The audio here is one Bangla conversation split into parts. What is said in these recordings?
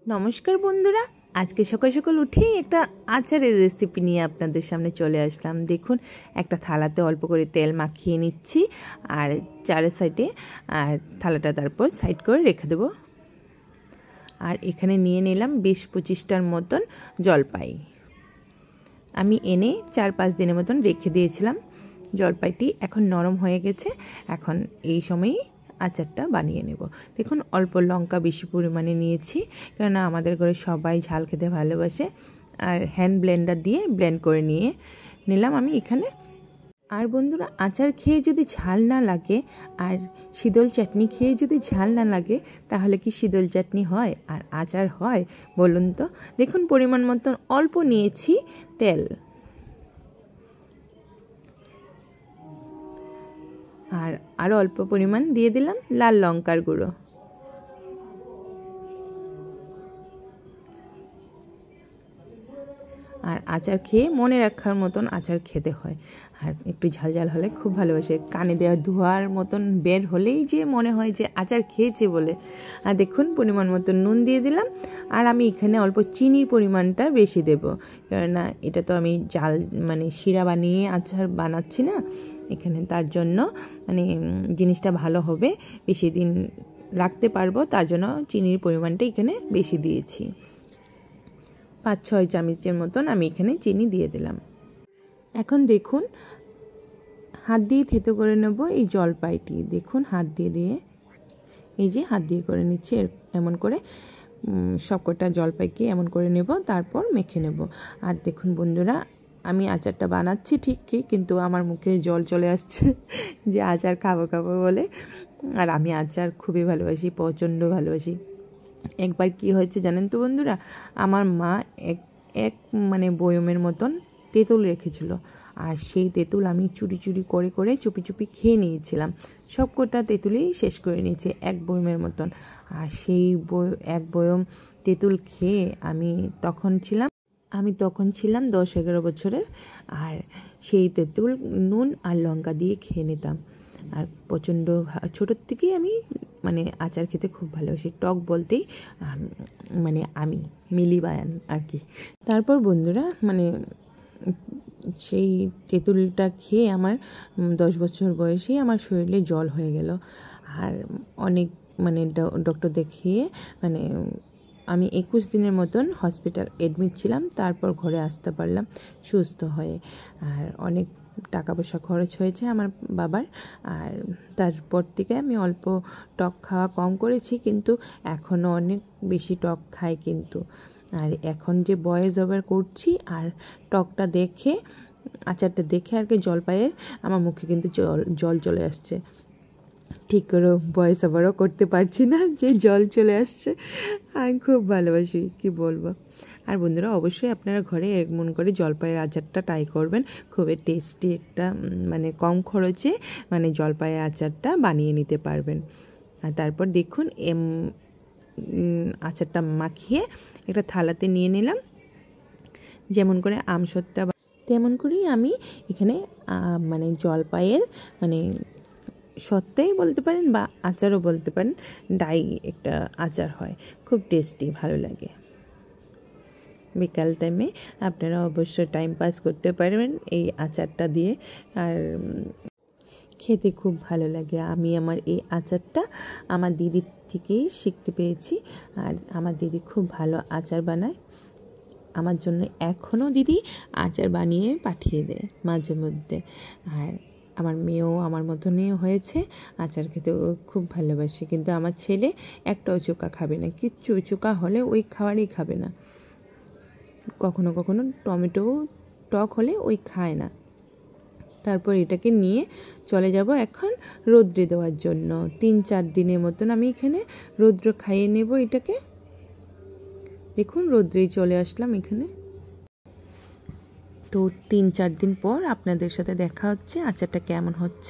নমস্কার বন্ধুরা, আজকে সকাল সকাল উঠেই একটা আচারের রেসিপি নিয়ে আপনাদের সামনে চলে আসলাম। দেখুন, একটা থালাতে অল্প করে তেল মাখিয়ে নিচ্ছি আর চারের সাইডে আর থালাটা তারপর সাইড করে রেখে দেব। আর এখানে নিয়ে নিলাম 20-25টার মতন জলপাই। আমি এনে 4-5 দিনের মতন রেখে দিয়েছিলাম। জলপাইটি এখন নরম হয়ে গেছে। এখন এই সময়ই আচারটা বানিয়ে নেব। দেখুন, অল্প লঙ্কা বেশি পরিমাণে নিয়েছি, কেননা আমাদের ঘরে সবাই ঝাল খেতে ভালোবাসে। আর হ্যান্ড ব্লেন্ডার দিয়ে ব্লেন্ড করে নিয়ে নিলাম আমি এখানে। আর বন্ধুরা, আচার খেয়ে যদি ঝাল না লাগে আর শীতল চাটনি খেয়ে যদি ঝাল না লাগে, তাহলে কি শীতল চাটনি হয় আর আচার হয় বলুন তো? দেখুন, পরিমাণ মতন অল্প নিয়েছি তেল। আর আরও অল্প পরিমাণ দিয়ে দিলাম লাল লঙ্কার গুঁড়ো। আর আচার খেয়ে মনে রাখার মতন আচার খেতে হয়। আর একটু ঝাল ঝাল হলে খুব ভালোবাসে, কানে দেওয়ার ধোয়ার মতন বের হলেই যে মনে হয় যে আচার খেয়েছে বলে। আর দেখুন, পরিমাণ মতন নুন দিয়ে দিলাম। আর আমি এখানে অল্প চিনির পরিমাণটা বেশি দেব, কেননা এটা তো আমি জাল শিরা বানিয়ে আচার বানাচ্ছি না এখানে, তার জন্য জিনিসটা ভালো হবে, বেশি দিন রাখতে পারবো, তার জন্য চিনির পরিমাণটা এখানে বেশি দিয়েছি। 5-6 চামচের মতন আমি এখানে চিনি দিয়ে দিলাম। এখন দেখুন, হাত দিয়ে থেতো করে নেব এই জলপাইটি। দেখুন, হাত দিয়ে এই যে হাত দিয়ে করে নিচ্ছি, এমন করে সবকটা জলপাইকে এমন করে নেব, তারপর মেখে নেব। আর দেখুন বন্ধুরা, আমি আচারটা বানাচ্ছি ঠিকই, কিন্তু আমার মুখে জল চলে আসছে যে আচার খাবো বলে। আর আমি আচার খুবই ভালোবাসি, প্রচণ্ড ভালোবাসি। একবার কি হয়েছে জানেন তো বন্ধুরা, আমার মা এক বয়মের মতন তেঁতুল রেখেছিল। আর সেই তেঁতুল আমি চুরি করে চুপি খেয়ে নিয়েছিলাম। সব কটা তেঁতুলই শেষ করে নিয়েছে, এক বয়মের মতন। আর সেই এক বয়ম তেঁতুল খেয়ে আমি তখন ছিলাম 10-11 বছরের। আর সেই তেঁতুল নুন আর লঙ্কা দিয়ে খেয়ে নিতাম। আর প্রচণ্ড ছোটোর থেকেই আমি আচার খেতে খুব ভালোবাসি। টক বলতেই আমি মিলিবায়ান আর কি। তারপর বন্ধুরা, সেই তেঁতুলটা খেয়ে আমার 10 বছর বয়সেই আমার শরীরে জল হয়ে গেল। আর অনেক ডক্টর দেখিয়ে আমি 21 দিনের মতন হসপিটাল অ্যাডমিট ছিলাম। তারপর ঘরে আসতে পারলাম সুস্থ হয়ে। আর অনেক টাকা পয়সা খরচ হয়েছে আমার বাবার। আর তারপর থেকে আমি অল্প টক খাওয়া কম করেছি, কিন্তু এখনও অনেক বেশি টক খাই কিন্তু। আর এখন যে ভয়েস ওভার করছি, আর টকটা দেখে, আচারটা দেখে আর কি জলপাইয়ের আমার মুখে কিন্তু জল চলে আসছে। ঠিক করে ভয়েস ওভারও করতে পারছি না যে জল চলে আসছে। আমি খুব ভালোবাসি, কি বলবো। আর বন্ধুরা, অবশ্যই আপনারা ঘরে এমন করে জলপাইয়ের আচারটা ট্রাই করবেন। খুবই টেস্টি একটা কম খরচে জলপাইয়ের আচারটা বানিয়ে নিতে পারবেন। আর তারপর দেখুন, আচারটা মাখিয়ে একটা থালাতে নিয়ে নিলাম। যেমন করে আমসত্ত্বা তেমন করেই আমি এখানে জলপাইয়ের সত্ত্বেই বলতে পারেন বা আচারও বলতে পারেন, ডাই একটা আচার হয়, খুব টেস্টি, ভালো লাগে। বিকাল টাইমে আপনারা অবশ্যই টাইম পাস করতে পারবেন এই আচারটা দিয়ে। আর খেতে খুব ভালো লাগে। আমি আমার এই আচারটা আমার দিদির থেকেই শিখতে পেরেছি। আর আমার দিদি খুব ভালো আচার বানায়। আমার জন্য এখনও দিদি আচার বানিয়ে পাঠিয়ে দেয় মাঝে মধ্যে। আর আমার মেয়েও আমার মতনই হয়েছে, আচার খেতে খুব ভালোবাসে। কিন্তু আমার ছেলে একটাও চোকা খাবে না, কিচ্ছু চোকা হলে ওই খাবারই খাবে না। কখনো টমেটো টক হলে ওই খায় না। তারপর এটাকে নিয়ে চলে যাব এখন রৌদ্রে দেওয়ার জন্য। 3-4 দিনের মতন আমি এখানে রৌদ্র খাইয়ে নেব এটাকে। দেখুন, রৌদ্রেই চলে আসলাম এখানে। তো 3-4 দিন পর আপনাদের সাথে দেখা হচ্ছে আচারটা কেমন হচ্ছে।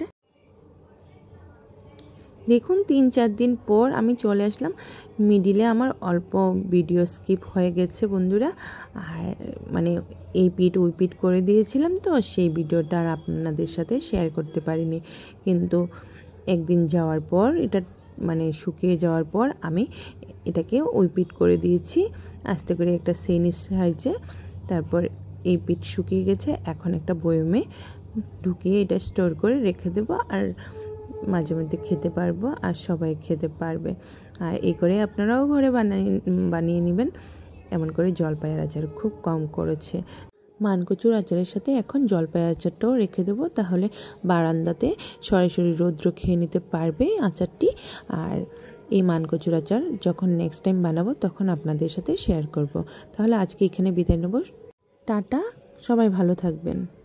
দেখুন, 3-4 দিন পর আমি চলে আসলাম। মিডিলে আমার অল্প ভিডিও স্কিপ হয়ে গেছে বন্ধুরা। আর এই পিট ওই পিট করে দিয়েছিলাম, তো সেই ভিডিওটা আর আপনাদের সাথে শেয়ার করতে পারিনি। কিন্তু একদিন যাওয়ার পর এটা শুকিয়ে যাওয়ার পর আমি এটাকে ওই পিঠ করে দিয়েছি আস্তে করে একটা সেনির সাহায্যে। তারপর এই পিঠ শুকিয়ে গেছে, এখন একটা বয়মে ঢুকিয়ে এটা স্টোর করে রেখে দেবো, আর মাঝে মধ্যে খেতে পারবো আর সবাই খেতে পারবে। আর এই করে আপনারাও ঘরে বানিয়ে নেবেন। এমন করে জলপাইয়ের আচার খুব কম করেছে। মানকচুর আচারের সাথে এখন জলপাই আচারটাও রেখে দেবো, তাহলে বারান্দাতে সরাসরি রৌদ্র খেয়ে নিতে পারবে আচারটি। আর এই মানকচুর আচার যখন নেক্সট টাইম বানাবো তখন আপনাদের সাথে শেয়ার করব। তাহলে আজকে এখানে বিদায় নেব। টাটা, সবাই ভালো থাকবেন।